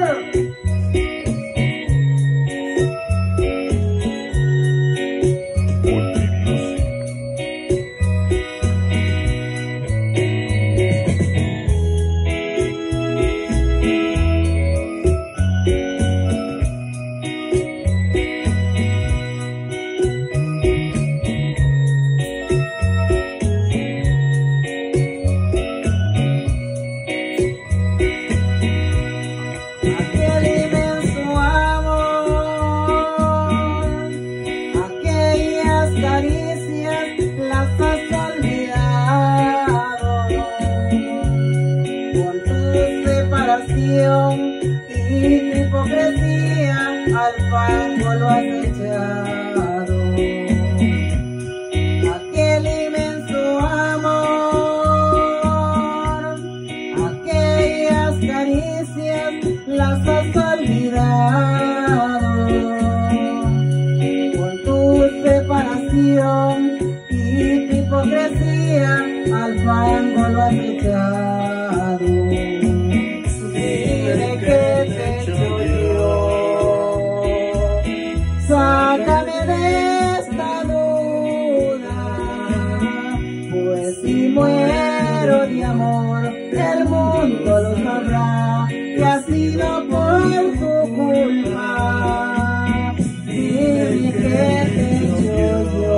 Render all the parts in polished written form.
Y tu hipocresía al fango lo has echado. Aquel inmenso amor, aquellas caricias las has olvidado. Con tu separación y tu hipocresía al fango lo has echado. Sácame de esta duda, pues si muero de amor, el mundo lo sabrá, que ha sido por tu culpa. Dime qué te he hecho yo.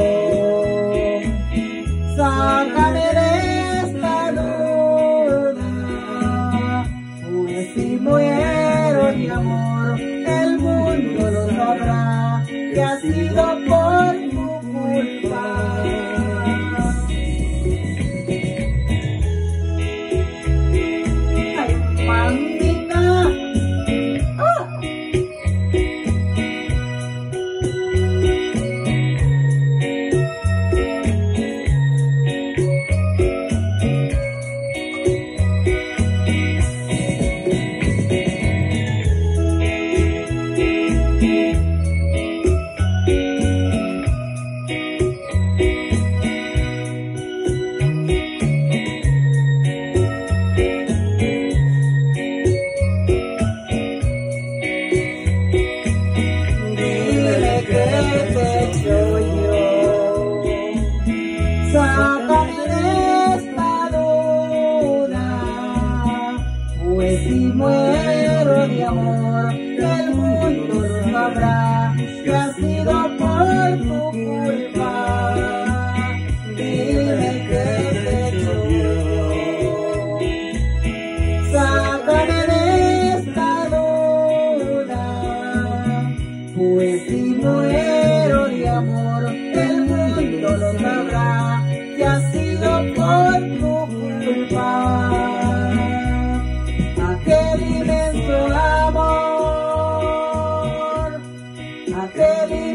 Sácame de esta duda, pues si muero de amor, el mundo lo sabrá, que ha sido por tu culpa. Ay, mamita. Sácame de esta duda, pues si muero de amor, el mundo lo sabrá, que ha sido por tu culpa. Dime qué te he hecho yo. Sácame de esta duda, pues si muero de amor, el mundo lo sabrá, que ha sido por tu culpa. Aquel inmenso amor, aquel